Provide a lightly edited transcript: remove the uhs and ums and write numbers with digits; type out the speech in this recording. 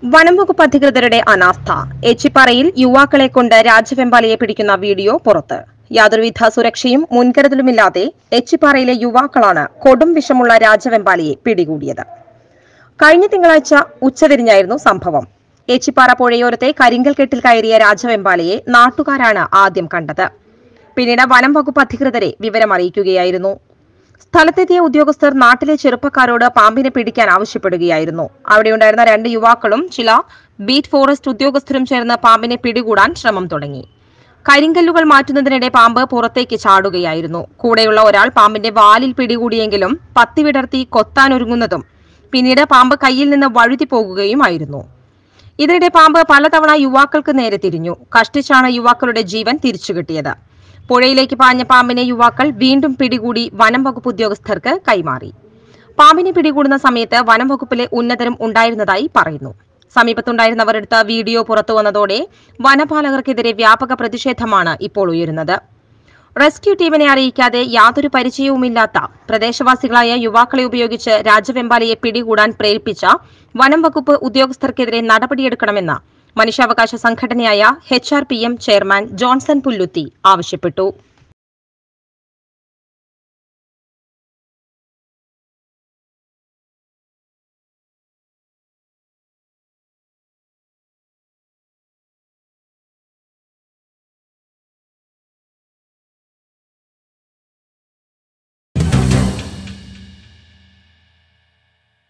വനം വകുപ്പ് അധികൃതരുടെ അനാസ്ഥ. ഏച്ചിപ്പാറയിൽ യുവാക്കളെ കൊണ്ട് രാജവെമ്പാലയെ പിടിക്കുന്ന വീഡിയോ പുറത്ത്. യാതൊരുവിധ സുരക്ഷയും മുൻകരുതലുമില്ലാതെ ഏച്ചിപ്പാറയിലെ യുവാക്കളാണ് കൊടും വിഷമുള്ള രാജവെമ്പാലയെ പിടികൂടിയത്. കഴിഞ്ഞ തിങ്കളാഴ്ച ഉച്ചതിരിഞ്ഞായിരുന്നു സംഭവം. ഏച്ചിപ്പാറ പുഴയോരത്തെ കരിങ്കൽ കെട്ടിൽ കയറിയ രാജവെമ്പാലയെ നാട്ടുകാരാണ് ആദ്യം കണ്ടത്. പിന്നീട് വനം വകുപ്പ് അധികൃതരെ വിവരമറിയിക്കുകയായിരുന്നു. സ്ഥലത്തെത്തിയ ഉദ്യോഗസ്ഥർ നാട്ടിലെ ചെറുപ്പക്കാരോട് പാമ്പിനെ പിടിക്കാൻ ആവശ്യപ്പെടുകയായിരുന്നു. അവിടെയുണ്ടായിരുന്ന 2 യുവാക്കളും ചില ബീറ്റ് ഫോറസ്റ്റ് ഉദ്യോഗസ്ഥരും ചേർന്ന് പാമ്പിനെ പിടികൂടാൻ ശ്രമം തുടങ്ങി. കരിങ്കല്ലുകൾ മാറ്റുന്നതിനിടെ പാമ്പ് പുറത്തേക്ക് ചാടുകയായിരുന്നു. കൂടെയുള്ള ഒരാൾ പാമ്പിന്റെ വാലിൽ പിടികൂടിയെങ്കിലും പത്തി വിടർത്തി കൊത്താനൊരുങ്ങുന്നതും പിന്നീട് പാമ്പ് കയ്യിൽ നിന്ന് വഴുതി പോകുകയുമായിരുന്നു. ഇതിനിടെ പാമ്പ് പലതവണ യുവാക്കൾക്ക് നേരെ തിരിഞ്ഞു. കഷ്ടിച്ചാണ് യുവാക്കളുടെ ജീവൻ തിരിച്ചുകിട്ടിയത്. പുഴയിലേക്ക് പാഞ്ഞ പാമ്പിനെ യുവാക്കൾ വീണ്ടും പിടികൂടി വനം വകുപ്പ് ഉദ്യോഗസ്ഥർക്ക് കൈമാറി. പാമ്പിനെ പിടികൂടുന്ന സമയത്ത് വനം വകുപ്പിലെ ഉന്നതരും ഉണ്ടായിരുന്നതായി പറയുന്നു. സമീപത്തുണ്ടായിരുന്നവരെടുത്ത വീഡിയോ പുറത്തുവന്നതോടെ വനപാലകർക്കെതിരെ വ്യാപക പ്രതിഷേധമാണ് ഇപ്പോൾ ഉയരുന്നത്. റെസ്ക്യൂ ടീമിനെ അറിയിക്കാതെ യാതൊരു പരിചയവുമില്ലാത്ത പ്രദേശവാസികളായ യുവാക്കളെ ഉപയോഗിച്ച് രാജവെമ്പാലയെ പിടികൂടാൻ പ്രേരിപ്പിച്ച വനം വകുപ്പ് ഉദ്യോഗസ്ഥർക്കെതിരെ നടപടിയെടുക്കണമെന്ന് മനുഷ്യാവകാശ സംഘടനയായ HRPM ചെയർമാൻ ജോൺസൺ പുല്ലുത്തി ആവശ്യപ്പെട്ടു.